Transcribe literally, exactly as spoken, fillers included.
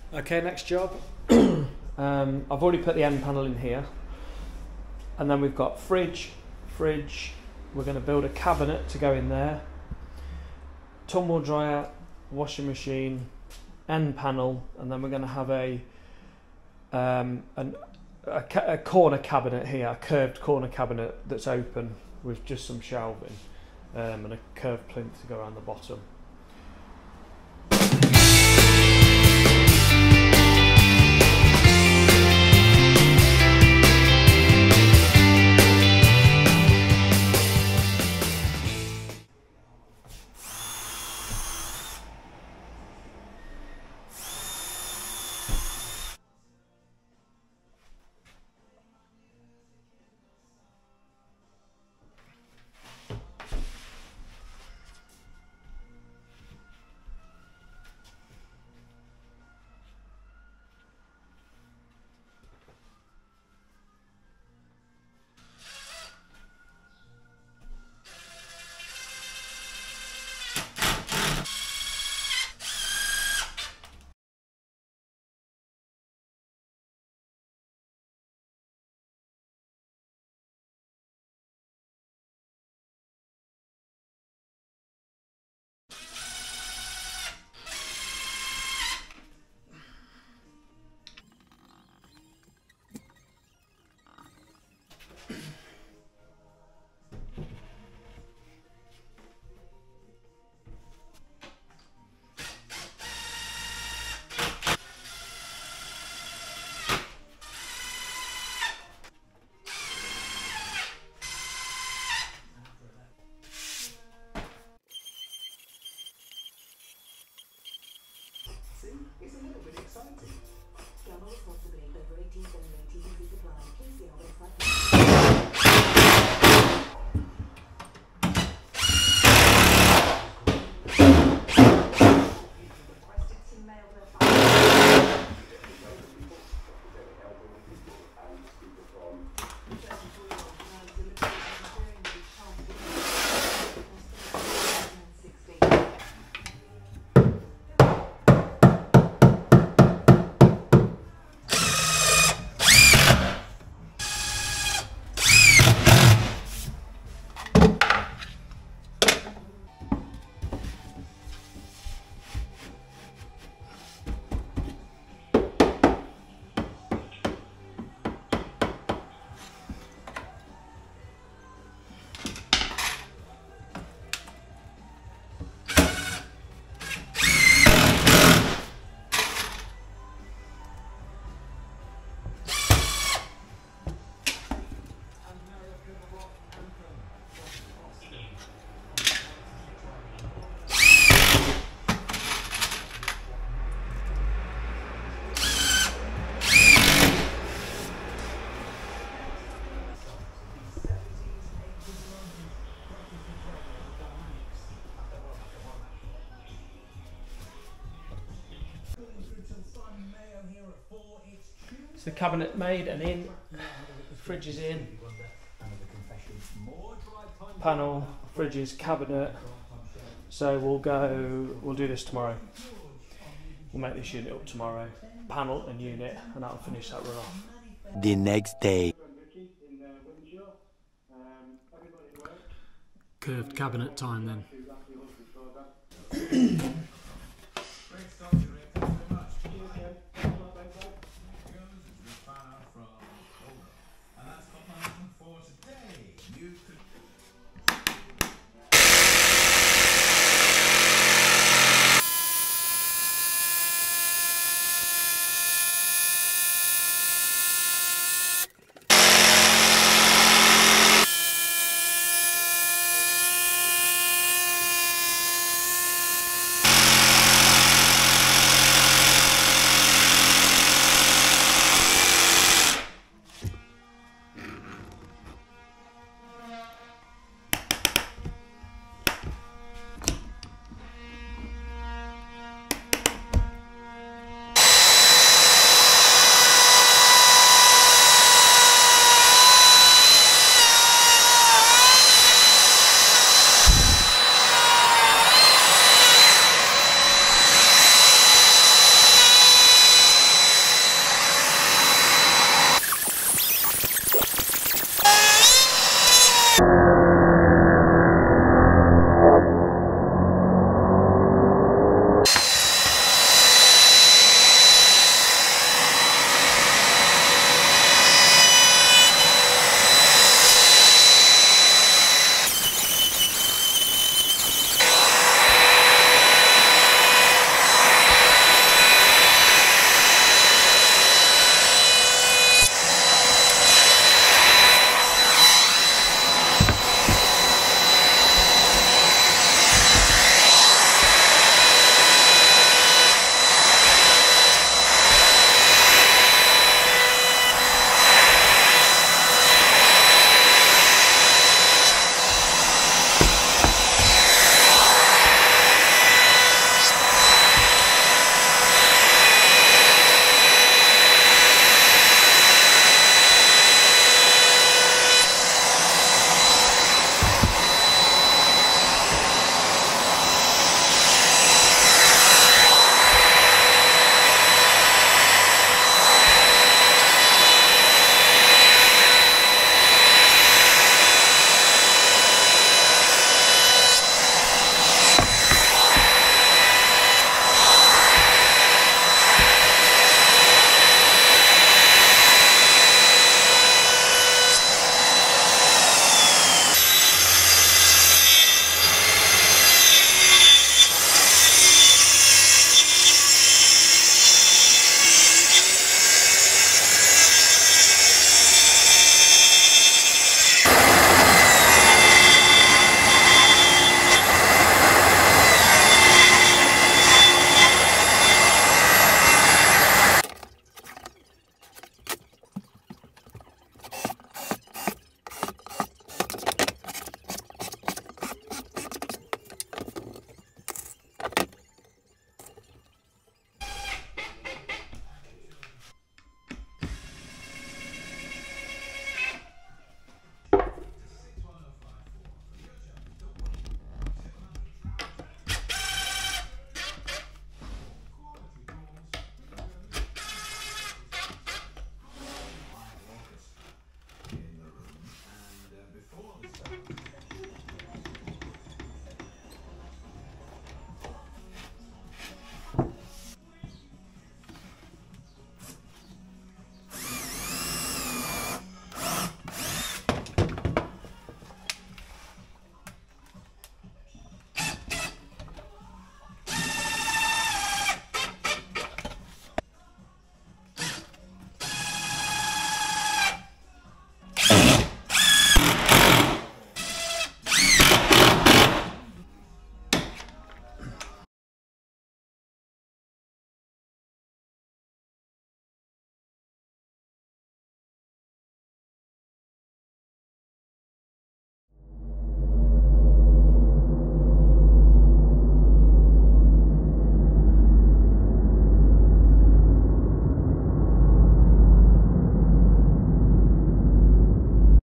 Okay, next job. um, I've already put the end panel in here, and then we've got fridge, fridge. We're going to build a cabinet to go in there. Tumble dryer, washing machine, end panel, and then we're going to have a um, an, a, ca a corner cabinet here, a curved corner cabinet that's open with just some shelving um, and a curved plinth to go around the bottom. It's a little bit exciting. Gamma responsibly over eighteen seventy T V C supply. Please see our website. Requested some mail to It's the cabinet made and in. The fridge is in. Panel, fridges, cabinet. So we'll go. We'll do this tomorrow. We'll make this unit up tomorrow. Panel and unit, and that'll finish that run off. The next day. Curved cabinet time then.